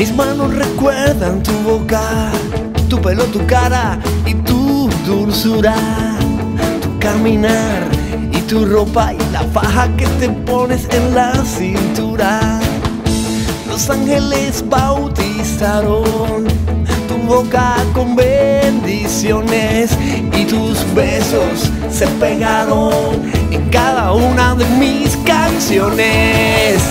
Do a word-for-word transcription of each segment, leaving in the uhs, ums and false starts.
Mis manos recuerdan tu boca, tu pelo, tu cara y tu dulzura, tu caminar y tu ropa y la faja que te pones en la cintura. Los ángeles bautizaron tu boca con bendiciones y tus besos se pegaron en cada una de mis canciones.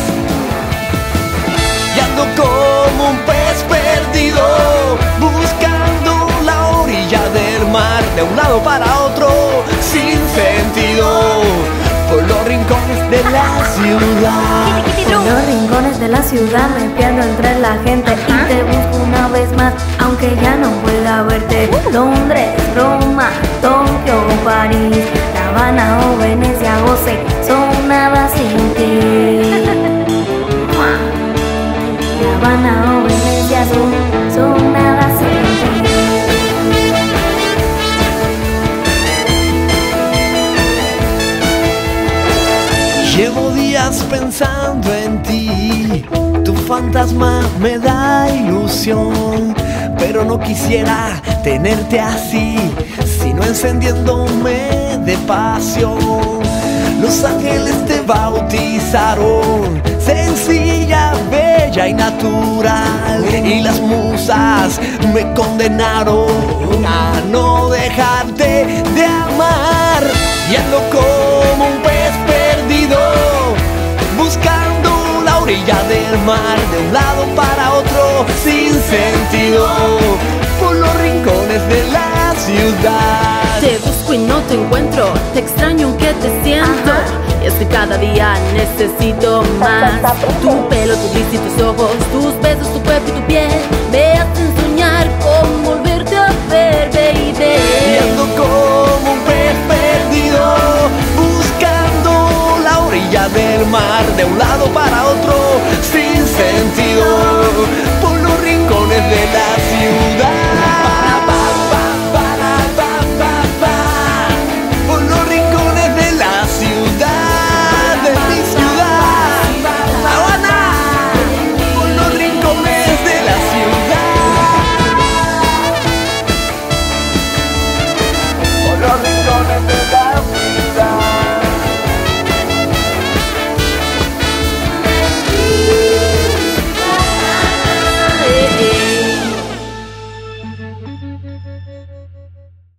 Y ando como un pez perdido, buscando la orilla del mar, de un lado para otro, sin sentido, por los rincones de la ciudad. Por los rincones de la ciudad me pierdo entre la gente y te busco una vez más, aunque ya no pueda verte. Londres, Roma, Tokio, París, La Habana o Venecia, o sé, son nada sin ti. La Habana o Venecia son, son nada sin ti. Llevo días pensando en ti, tu fantasma me da ilusión, pero no quisiera tenerte así, sino encendiéndome de pasión. Los ángeles te bautizaron, sencilla, bella y natural, y las musas me condenaron a no dejarte de amar. Y ando como un pez perdido, buscando la orilla del mar, de un lado para otro, sin sentido, por los rincones de la ciudad. Te busco y no te encuentro, te extraño aunque te siento. Y es que cada día necesito más. Tu pelo, tu risa y tus ojos, tus besos, tu cuerpo y tu piel me hacen soñar con volverte a ver, baby. Y ando como un pez perdido, buscando la orilla del mar, de un lado para otro, sin sentido, por los rincones de la ciudad. Por los rincones de la ciudad, de mi ciudad, La Habana. Por los rincones de la ciudad. Por los rincones de la ciudad. Eh, eh.